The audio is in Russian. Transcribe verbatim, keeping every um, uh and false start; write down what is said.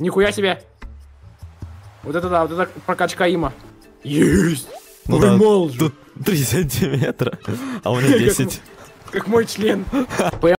Нихуя себе. Вот это да, вот это прокачка има. Есть. Ну да, тут три сантиметра, а у меня десять. Как мой член.